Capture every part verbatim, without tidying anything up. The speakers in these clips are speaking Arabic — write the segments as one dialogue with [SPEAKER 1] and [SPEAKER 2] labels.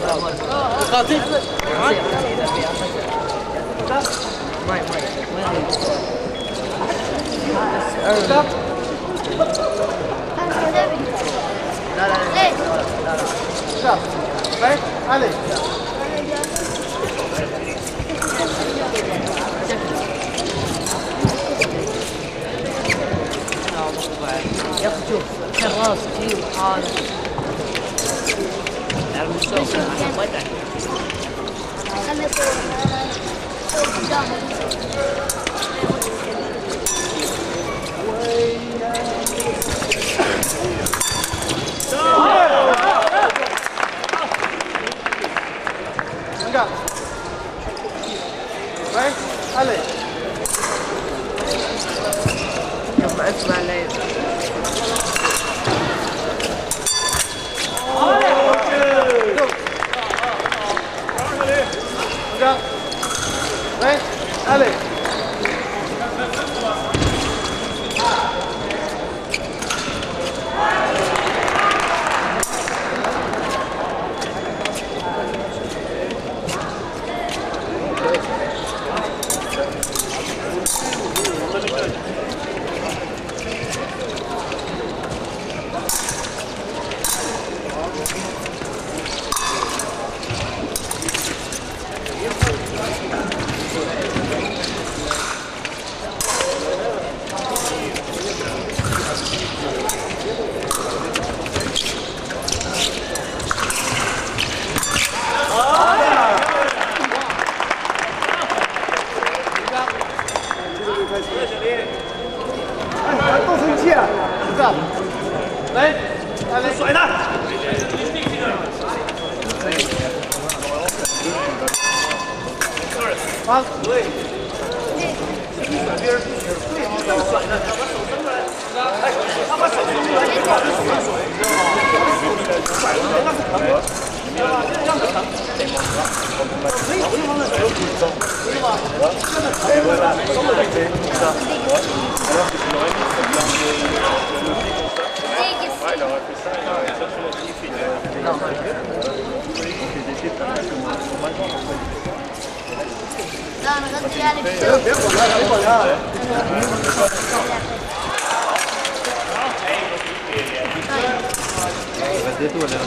[SPEAKER 1] قاتل
[SPEAKER 2] ماي ماي لا لا لا
[SPEAKER 1] شاف باي علي
[SPEAKER 2] يا اخي شوف شغال كثير وحاله تعرف السوق عشان ما يتعب
[SPEAKER 3] خلنا نصور نصور قدامه
[SPEAKER 1] Enggak. Baik, Ale.
[SPEAKER 2] يلا اسمع الليل
[SPEAKER 1] Enggak. Baik, Ale.哎，多生气啊！是吧？来，来，甩他！啊，对。甩边儿，对，正甩呢，他把手伸过来，哎，他把手伸过来，你把他甩甩，甩过来那是疼，知道吧？这样子疼，没有地方的手有骨松，知道吧？这个疼，松了一些，知道。
[SPEAKER 3] لا انا غطي عليك
[SPEAKER 1] 别管他，别管他。
[SPEAKER 4] غديت ولا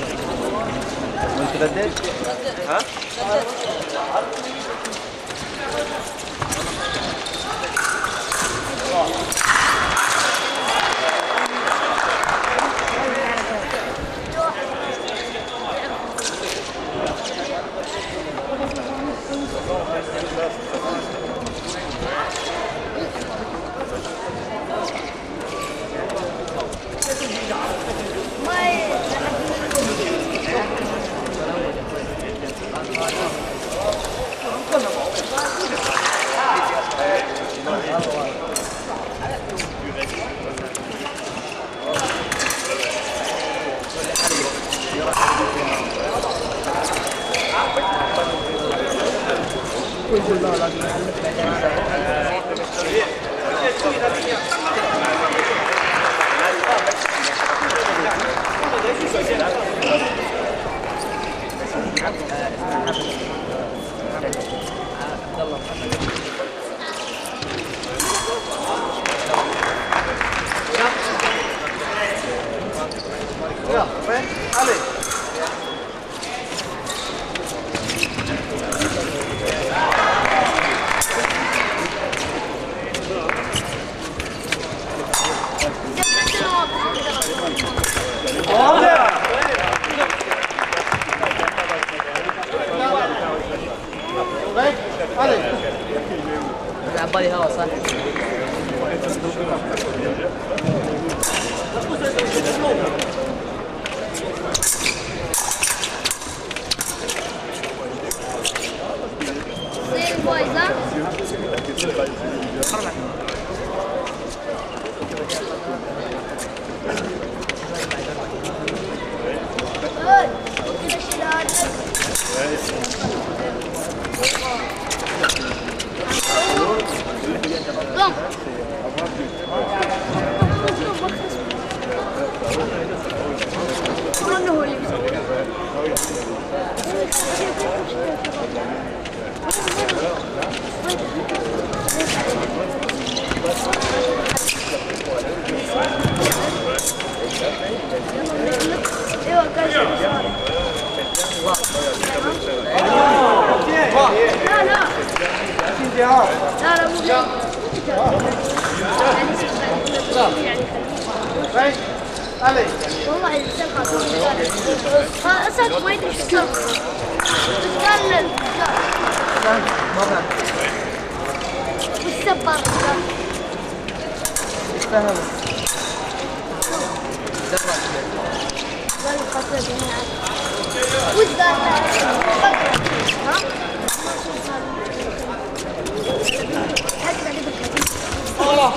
[SPEAKER 4] وانت غديت؟ ها؟
[SPEAKER 1] Ja, baik, Ale. Baik, Ale.
[SPEAKER 2] لعب بالي هوا صح
[SPEAKER 3] زي البويز ها كده شيلات قوم قوم هو اللي
[SPEAKER 1] Right? علي.
[SPEAKER 3] والله السلخة أسد ما يدري شو السلخة. بس قال لا.
[SPEAKER 2] ما فهم.
[SPEAKER 3] والسبار قال.
[SPEAKER 2] ايش فهم؟
[SPEAKER 3] قال القصة جميعا. وش قال له؟ ها؟ حتى قبل كذي.
[SPEAKER 1] الله.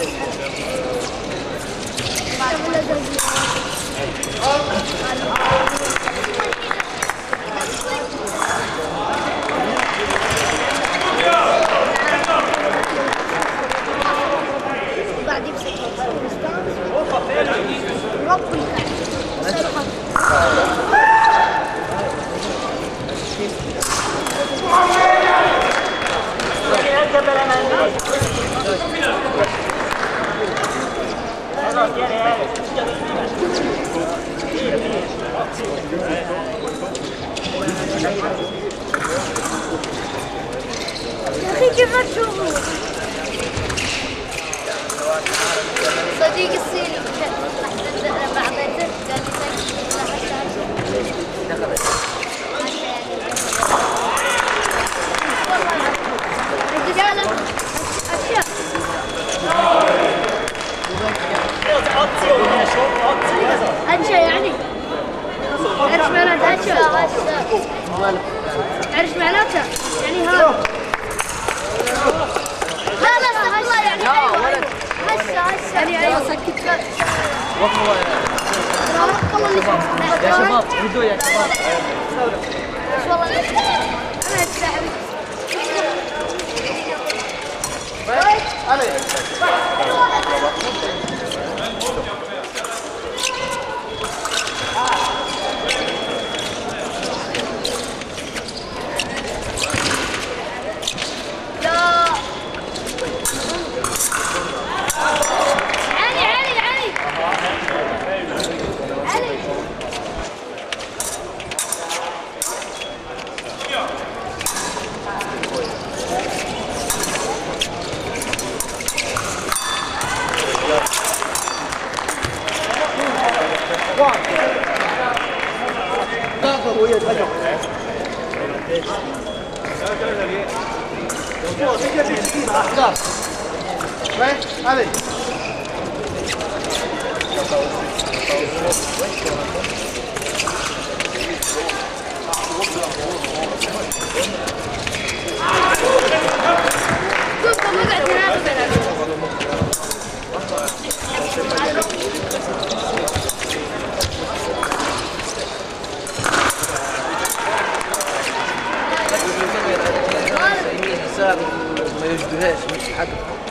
[SPEAKER 3] بعد يمسك رب يا أخي كيف تشوفوا؟ صديق السيل لما أعطيته قال لي رجالة أشياء أنشا يعني تعرف معناتها أنشا تعرف معناتها يعني هذا لا لا استغفر الله يعني أيوة هسه هسه يعني أيوة سكت
[SPEAKER 2] يا شباب هدوء يا شباب.
[SPEAKER 3] بس والله أنا أتساعد
[SPEAKER 1] علي.
[SPEAKER 3] علي علي علي علي
[SPEAKER 1] Right? علي.
[SPEAKER 3] كنت مقعد هناك
[SPEAKER 2] حساب ما يجدوهاش مش حق.